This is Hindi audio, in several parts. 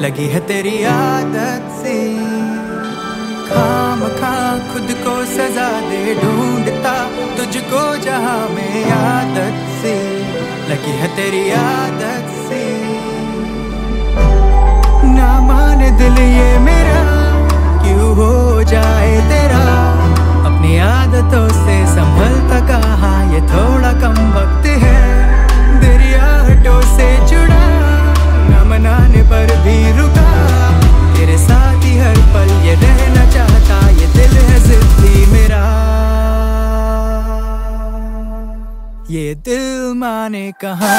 लगी है तेरी आदत से। खामखा खुद को सजा दे ढूंढता तुझको जहां में आदत से, लगी है तेरी आदत से। ना माने दिल ये मेरा क्यों हो जाए तेरा, अपनी आदतों से संभलता कहाँ ये थोड़ा कम वक्त है। तेरी आहटों से जुड़ा ना मनाने पर भी रुका, तेरे साथ ही हर पल ये रहना चाहता, ये दिल है जिद्दी मेरा, ये दिल माने कहाँ।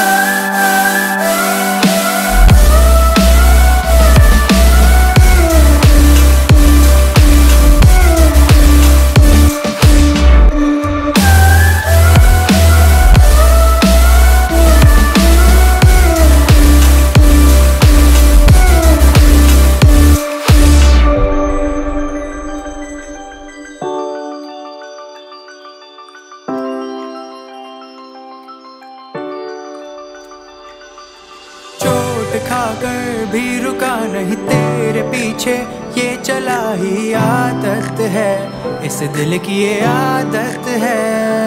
खाकर भी रुका नहीं तेरे पीछे, ये चला ही आदत है, इस दिल की ये आदत है।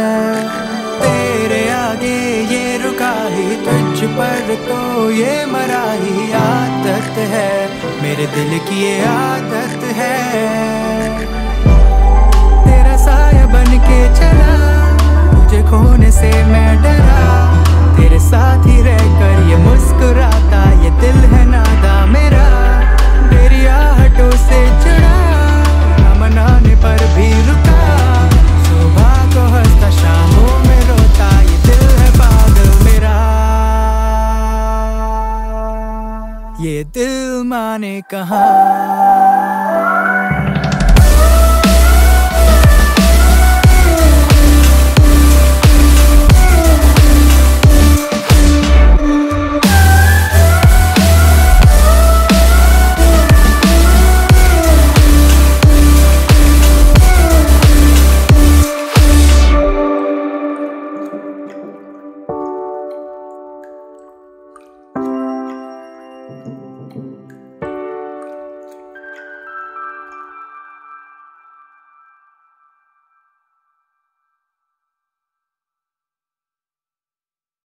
तेरे आगे ये रुका ही तुझ पर तो ये मरा ही आदत है, मेरे दिल की ये आदत है। तेरा साया बन के चला, तुझे खोने से मैं डरा, तेरे साथ ही रहकर ये मुस्कुराता, ये दिल है नादा मेरा। तेरी आहटों से जुड़ा ना मनाने पर भी रुका, सुबह को हंसता शामों में रोता, ये दिल है पागल मेरा, ये दिल माने कहाँ।